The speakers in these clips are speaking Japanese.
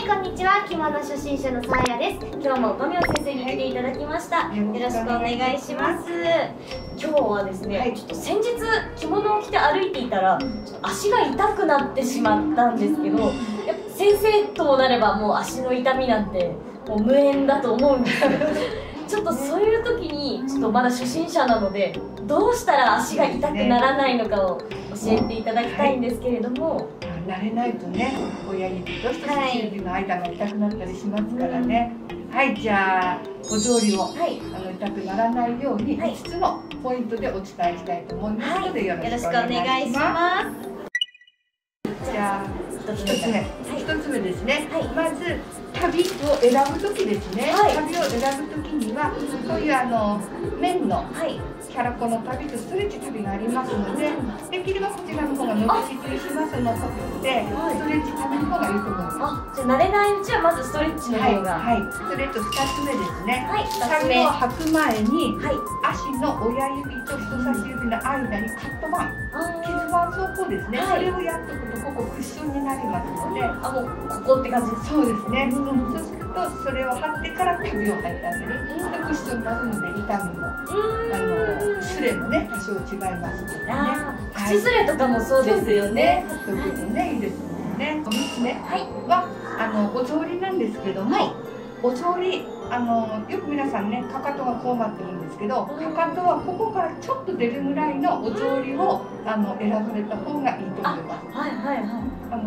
、こんにちは。着物初心者のさあやです。今日も五明先生に来ていただきました。よろしくお願いします。今日はですね、ちょっと先日着物を着て歩いていたら、ちょっと足が痛くなってしまったんですけど、やっぱ先生ともなればもう足の痛みなんてもう無縁だと思うんですけど、ちょっとそういう時にちょっとまだ初心者なので、どうしたら足が痛くならないのかを教えていただきたいんですけれども。 慣れないとね、親指と人差し指の間が痛くなったりしますからね。はい、じゃあお草履を、痛くならないように5つのポイントでお伝えしたいと思いますので、よろしくお願いします。じゃあ1つ目ですね。まず旅を選ぶ時ですね。旅を選ぶ時にはそういう綿のキャラコの旅とストレッチ旅がありますので、できればこちらの方が伸び縮みしますので、ストレッチ旅の方がいいと思います。 じゃあ慣れないうちはまずストレッチの方が。 それと2つ目ですね。旅を履く前に足の親指と人差し指の間にカットバン、傷絆創膏ですね。それをやっとくとここクッションになりますので、 もうここって感じです。 そうですね。そうするとそれを貼ってから旅を履いてあげる。クッションになるので痛みもスレもね多少違いますのでね。 口スレとかもそうですよね。 そういうことねいいですもんね。3つ目はお草履なんですけども、お草履よく皆さんねかかとがこうなってるんですけど、かかとはここからちょっと出るぐらいのお草履を選ばれた方がいいと思います。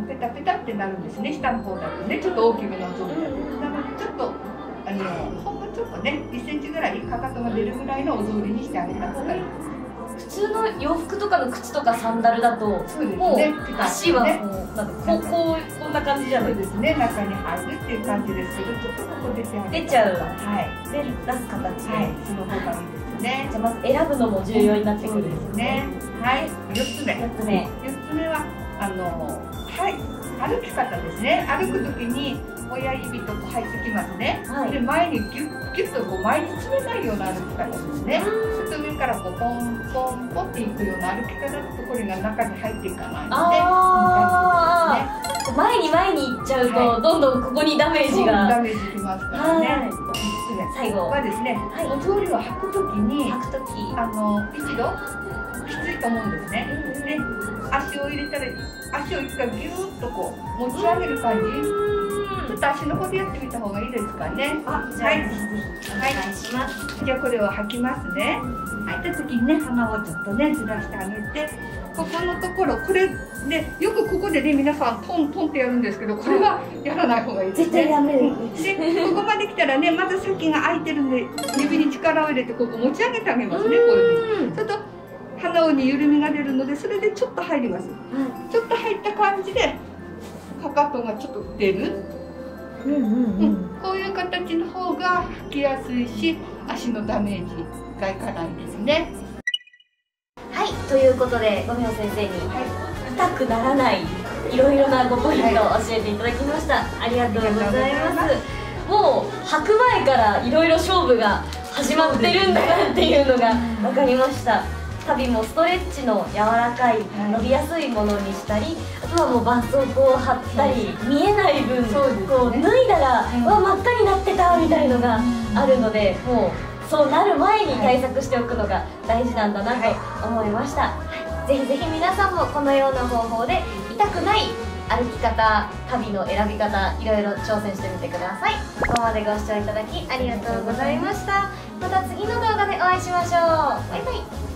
ペタペタってなるんですね。下の方だとねちょっと大きめのお草履なので、ちょっとほんのちょっとね1センチぐらいかかとが出るぐらいのお草履にしてあげた方がいいです。 普通の洋服とかの靴とかサンダルだと、もう足はこんな感じじゃないですか。 中に入るっていう感じですけど、ちょっとここ出ちゃう。 出ちゃう。で出す形で、 その方がいいですね。 じゃあまず選ぶのも重要になってくるんですね。 4つ目は歩き方ですね。歩く時に親指と入ってきますね。で前にギュッギュッと前に詰めないような歩き方ですね。ちょっと上からポンポンポンっていくような歩き方だとこれが中に入っていかないので、 前に行っちゃうとどんどんここにダメージがダメージきますからね。 最後はですね、お草履を履く時に一度きついと思うんですね。で足を入れたら足を一回ギューッとこう持ち上げる感じ。ちょっと足の方でやってみた方がいいですかね。 じゃあぜひお願いします。 じゃあこれを履きますね。履いた時にね鼻をちょっとねずらしてあげて、ここのところこれねよくここでね皆さんトントンってやるんですけど、これはやらない方がいいですね。 絶対やめる。 でここまで来たらねまた先が空いてるんで指に力を入れてここ持ち上げてあげますね。こういうふうに。ちょっと鼻に緩みが出るのでそれでちょっと入ります。ちょっと入った感じでかかとがちょっと出る。こういう形の方が履きやすいし足のダメージがいかないですね。 ということで五明先生に痛くならないいろいろな5ポイントを教えていただきました。ありがとうございます。もう履く前からいろいろ勝負が始まってるんだなっていうのが分かりました。旅もストレッチの柔らかい伸びやすいものにしたり、あとはもう絆創膏を貼ったり、見えない分こう脱いだら真っ赤になってたみたいのがあるので、もうそうなる前に対策しておくのが大事なんだなと思いました。ぜひぜひ皆さんもこのような方法で痛くない歩き方、旅の選び方、いろいろ挑戦してみてください。ここまでご視聴いただきありがとうございました。また次の動画でお会いしましょう。バイバイ。